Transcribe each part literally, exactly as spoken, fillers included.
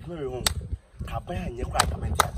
to your home. Cabaya and your crack.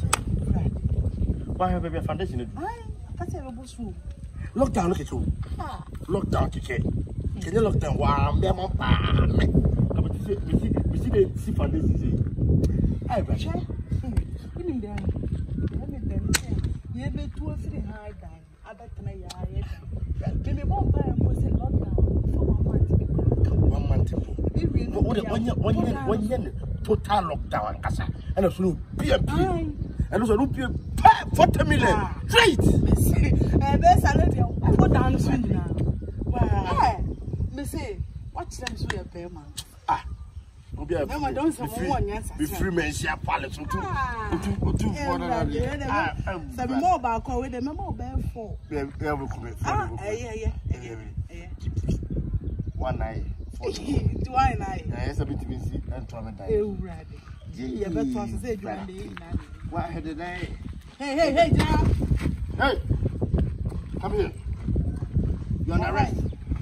Why have a foundation? That's a bush. Look down, look at you. Look down, Kiki. Can you look down? Wow, I'm there, Mama. We see, we see the sea foundation. I brush. You mean that? You have two or three high down. I bet tonight I had. Give me one by and was a lockdown for one month. One month. One year, one year, one year, total lockdown, Nkansah. And a few P M P. And also, P M P forty million. Straight. And there's a little. I go down soon now. Wow. Missy, watch them so your payment. Ah. Be free men share palace to two one another. Some more about call with the memo bear four. Yeah, yeah, yeah. One night. Two I night. Yes, a bit to me and torment. Oh, right. Gee, but was said you one day. What had the day? Hey, hey, hey, John. Hey, come here. You're on arrest.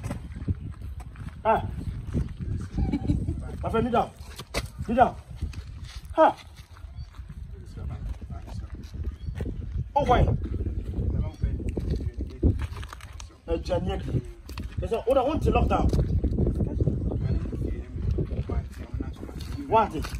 Ah. My friend, kneel down. Kneel down. Ha! Oh, why? Uh, January. There's a order one to lock down. What is?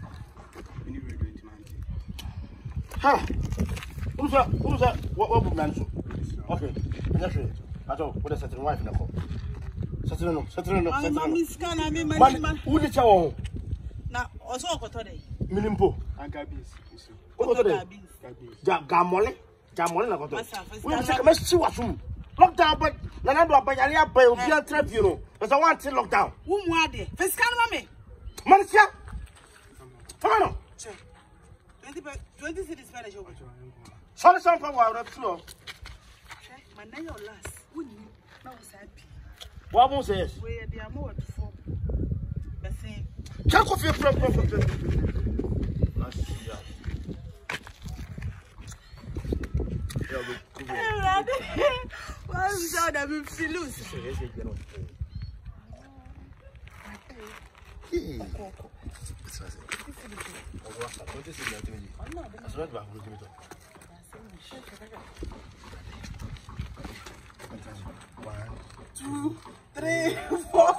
Ha! Who's that? Who's that? What what man? Okay. That's it. I don't. What is that? Wife now. Settle no, settle no, settle no. Man, scan I mean man. Who the chow? Na, also ko to dey. Minimpo. Angabis. Ko to dey. Ja gamole, gamole na ko to. We say come see wasum. Lockdown but na na do abanyale abai obi an trap you know. There's a one thing lockdown. Who mu ade? Fe scan ma me. Man sia. Come on. twenty twenty cities better show. Sorry some for wa flow. Man na your last. Who ni? Na was happy. What was this? We are the amount for the same. Check off your property. Last year. What's that? I'm loose. One, two, three, four.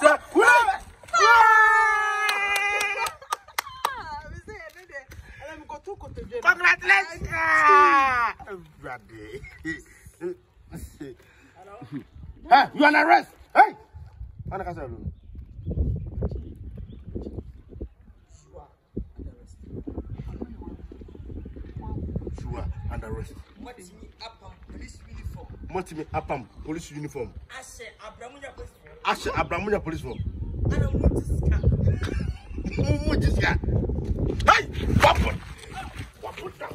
Congratulations! Hey, you on arrest? Hey! Nkansah. You are under arrest. What is me up police uniform? What me apam police uniform? Ashe Abramunya police form. Ashe Abramunya police form. Ana Mujiska. Mujiska. Hey, weapon. Weapon down.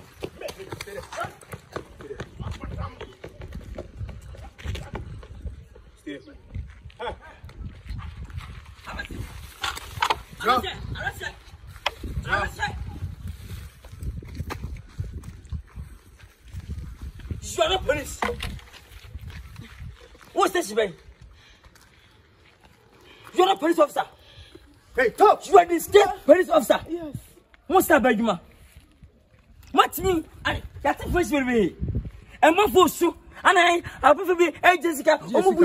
Stay. Hey. Go. Arrest. Arrest. You are not police. What's this, man? You're not a police officer. Hey, talk. You are the state police officer. Yes. What's that, Benjamin? What me? I got the first will be. And my force, and I, I prefer be a Jessica.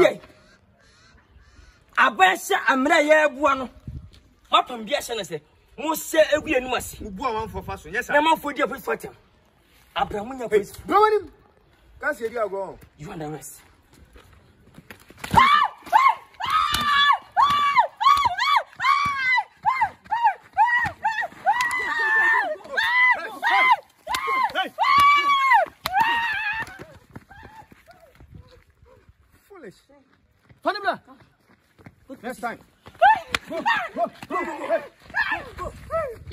I bet I'm not here. One up on the Ashanese. Most say a good must. Who go on for fashion? Yes, I'm for the police fighter. Abramunya police. Go on him. Can't see you go. You under arrest. Foolish. Funny black. Next time. Go, go, go, go, go.